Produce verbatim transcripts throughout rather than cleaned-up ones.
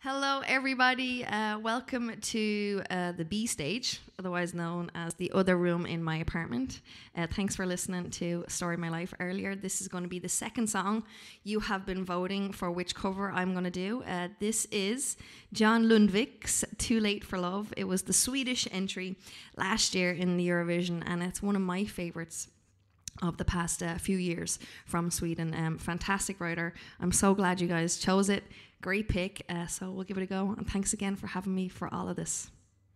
Hello, everybody. Uh, welcome to uh, the B stage, otherwise known as the other room in my apartment. Uh, thanks for listening to Story of My Life earlier. This is going to be the second song. You have been voting for which cover I'm going to do. Uh, this is John Lundvik's Too Late for Love. It was the Swedish entry last year in the Eurovision, and it's one of my favourites of the past uh, few years from Sweden. Um, fantastic writer. I'm so glad you guys chose it. Great pick. Uh, so we'll give it a go. And thanks again for having me for all of this.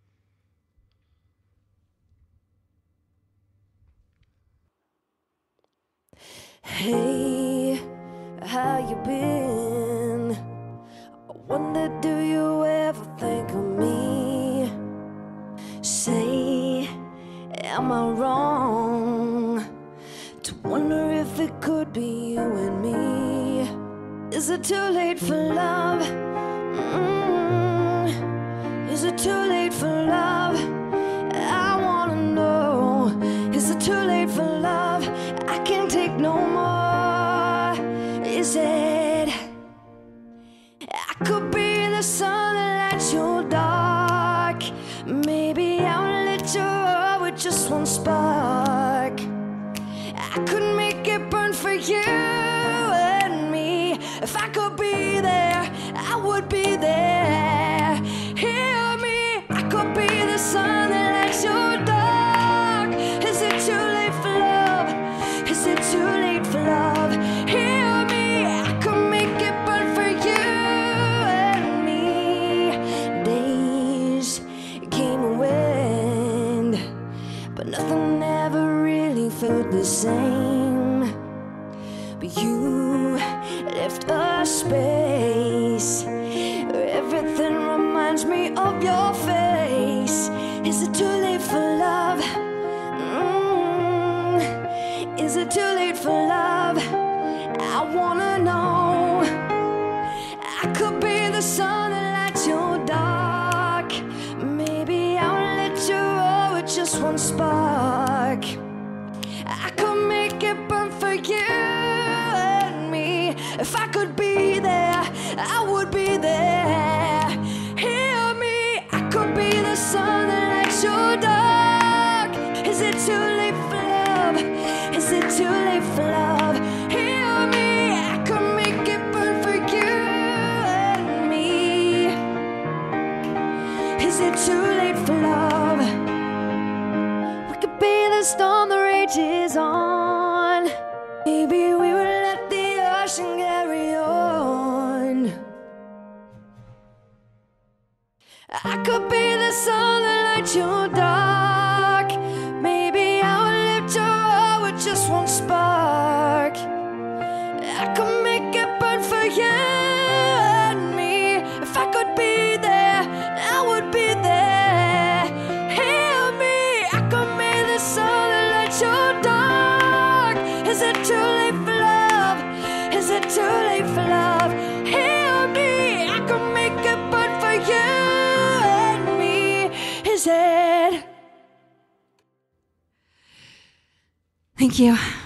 Hey, how you been? I wonder, do you ever think of me? Say, am I wrong to wonder if it could be you and me? Is it too late for love? Mm-hmm. Is it too late for love? I wanna know. Is it too late for love? I can't take no more. Is it? I could be the sun that lights your dark. Maybe I'll lit you up with just one spark. I could make it burn for you and me. If I could be there, I would be there. Hear me, I could be the sun that lights your dark. Is it too late for love? Is it too late for love? Hear me, I could make it burn for you and me. Days came and went, but nothing ever really felt the same. But you left a space where everything reminds me of your face. Is it too late for love? Mm. Is it too late for love? I wanna know. I could be the sun that lights your dark. Maybe I'll let you roll with just one spark. I could make it burn for you and me. If I could be there, I would be there. Hear me, I could be the sun that lights your dark. Is it too late for love? Is it too late for love? Hear me, I could make it burn for you and me. Is it too late for love? We could be the storm that rages on. Maybe we would let the ocean carry on. I could be the sun that lights your dark. Maybe I would lift your heart with just one spark. I could make it burn for you and me. If I could be there, I would be there. Hear me, I could be the sun that lights your dark. Is it too late for love? Is it too late for love? Hear me, I could make it burn for you and me. Is it? Thank you.